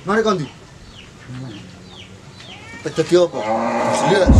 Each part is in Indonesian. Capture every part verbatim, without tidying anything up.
Mari kondi. Terjadi apa? Jelas.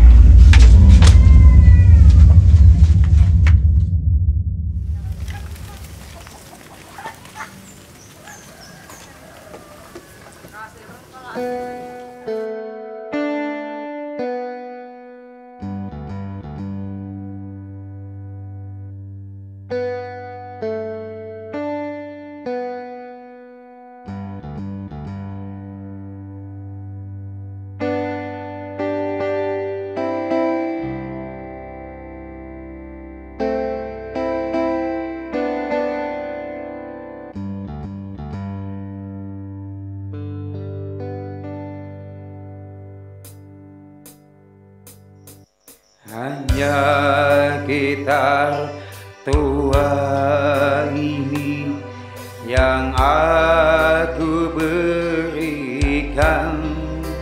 Hanya gitar tua ini yang aku berikan,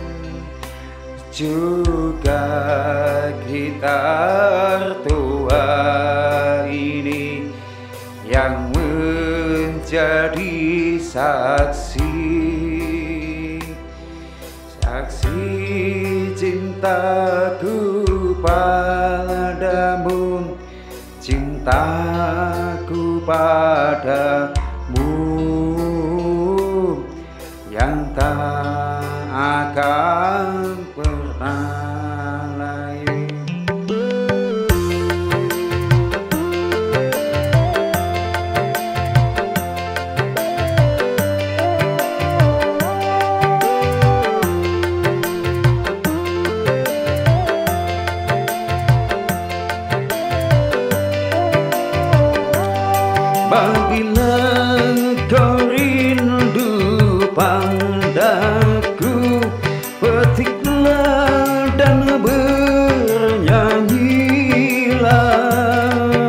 juga gitar tua ini yang menjadi saksi, saksi cintaku padamu, cintaku padamu yang tak akan pernah layu. Bila kau rindu padaku, petiklah dan bernyanyilah.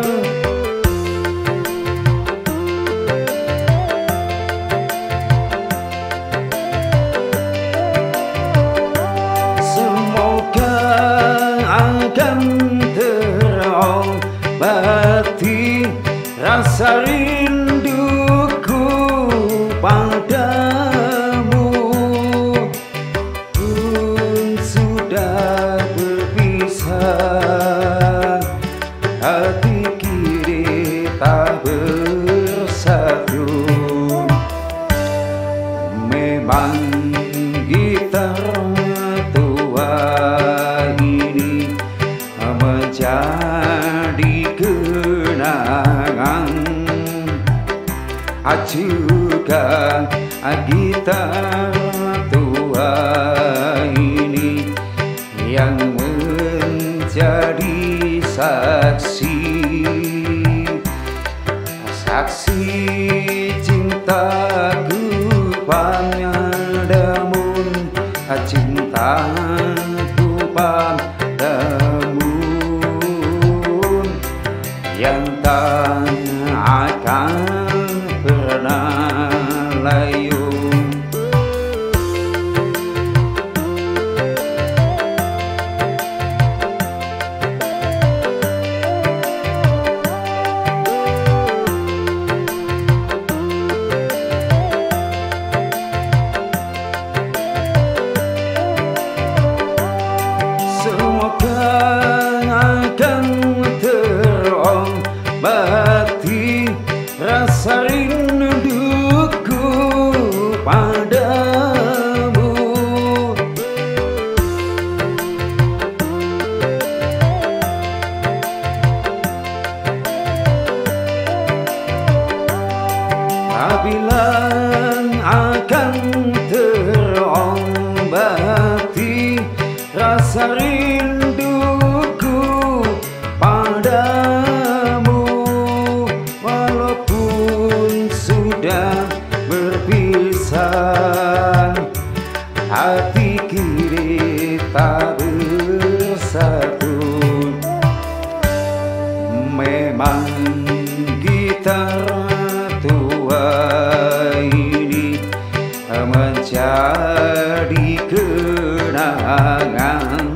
Semoga akan terobati rasa rinduku padamu. Pun sudah berpisah, hati kini tak bersatu. Memang gitar tua ini menjadi kenangan, juga gitar tua ini yang menjadi saksi, saksi cintaku padamu, cintaku padamu yang tak akan pernah layu. Semoga akan terobati rasa rinduku padamu. Apabila akan terobati rasa rinduku padamu, walaupun sudah berpisah, hati kini tak bersatu. Memang gitar tua ini menjadi kenangan,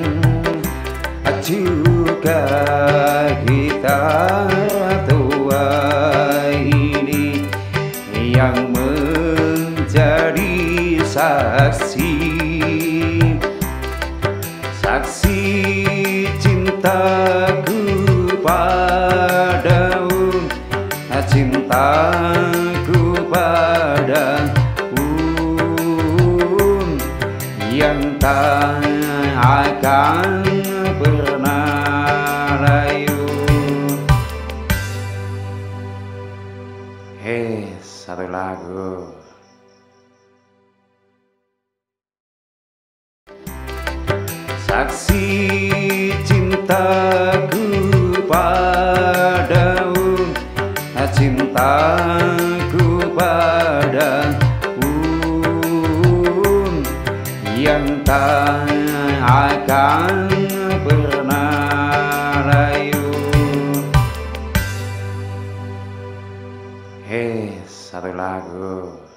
juga gitar tua ini yang menjadi cintaku padamu, cintaku padamu yang tak akan pernah layu. Hei, satu lagu. Saksi cintaku padamu, cintaku padamu yang tak akan pernah layu. Hei, satu lagu.